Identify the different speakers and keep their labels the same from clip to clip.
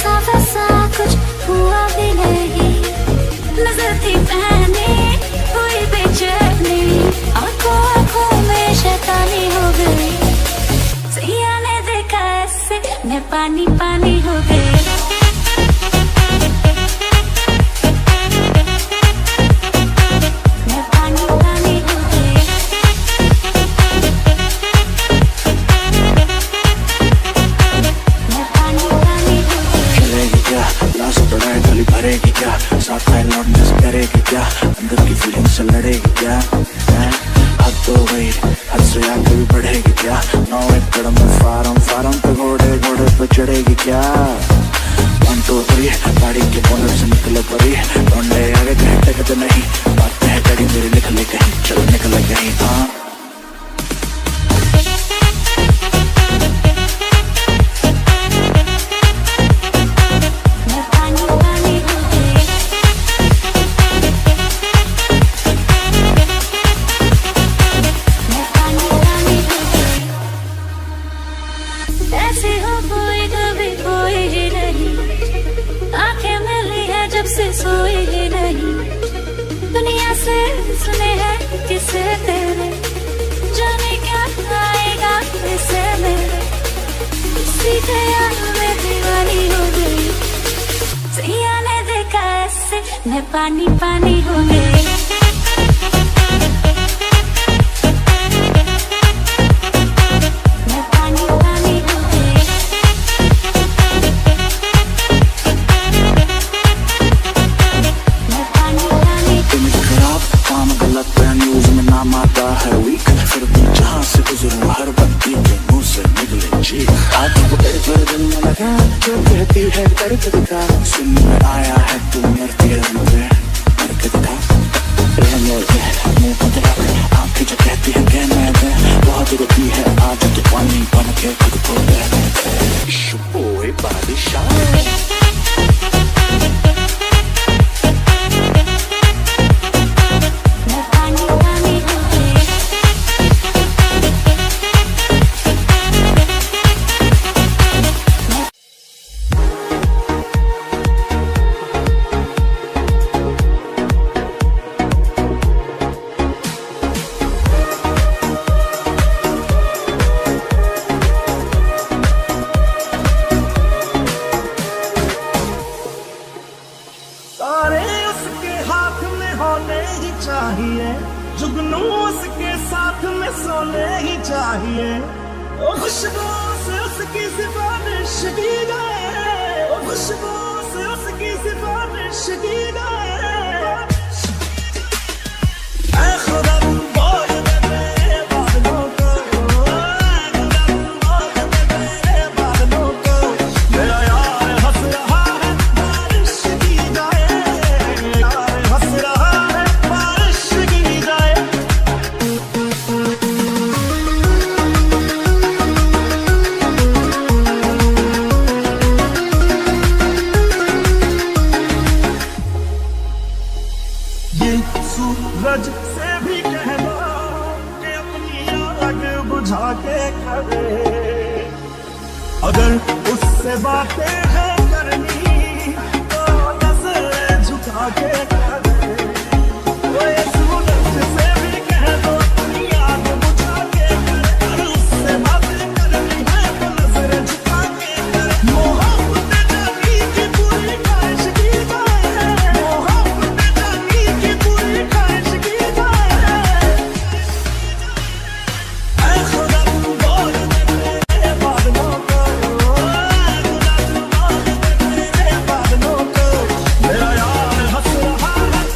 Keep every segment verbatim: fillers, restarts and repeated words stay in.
Speaker 1: ऐसा वैसा कुछ हुआ भी नहीं, नजर थी पहनी हुई बेचैनी, आंखों आंखों में शैतानी हो गई, सैया ने देखा ऐसे मैं पानी पानी हो गई।
Speaker 2: भरेगी क्या साथ में लौटने से करेगी क्या, अंदर की फीलिंग से लड़ेगी क्या, हद तो गई हद से आगे भी बढ़ेगी क्या, नौ एकड़ में फार्म फार्म पे घोड़े घोड़े पे चढ़ेगी क्या, वन टू थ्री गाड़ी के कॉर्नर से निकले परी, ढूंढे आगे कहीं टेकते नहीं, बातें है गाड़ी मेरी लिख ले कहीं, चलो निकले कहीं। हाँ
Speaker 1: ऐसी हो कोई कभी कोई ही नहीं, आंखें मिली है जब से सोई ही नहीं, दुनिया से सुने हैं किसे तेरे, जाने क्या आएगा इसे मेरे, सीधे यार में दीवानी हो गई, सैया ने देखा ऐसे मैं पानी पानी हो गई।
Speaker 2: जो कहती है करके दिखा, सुन में आया है तू मरती है मुझे करके दिखा, रहने दे मुँह पतला आंखें जो कहती है कहने दे, बहुत रुकी है आज तो पानी बन के खुद को रहने दे, शुपोए बादशाह।
Speaker 3: चाहिए जुगनू उसके साथ में सोने ही चाहिए, ओ खुशबू से उसकी सिफारिश की जाए, ओ खुशबू से उसकी सिफारिश की जाए, ऐ खुदा बोल दे मेरे बादलों को, ऐ खुदा बोल दे मेरे बादलों को, मेरा यार हंस रहा है बारिश की जाए, यार हंस रहा सूरज से भी कहना कि अपनी आग बुझा के करे, अगर उससे बातें हैं करनी तो नजर झुका के करे, वो सूरज से भी कह दो अपनी आग बुझा के करे, अगर उससे बातें करनी है तो नजर झुका के करे, मोहब्बत जानी की पूरी ख्वाहिश की जाए, मोहब्बत जानी की पूरी ख्वाहिश की जाए, ऐ खुदा तू बोल दे मेरे बादलों को, ऐ खुदा तू बोल दे मेरे बादलों को, मेरा यार हंस रहा है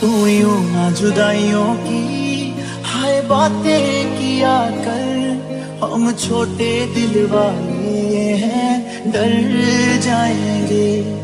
Speaker 2: यूं ना जुदाइयों की हाय बातें किया कर, हम छोटे दिल वाले हैं डर जाएंगे।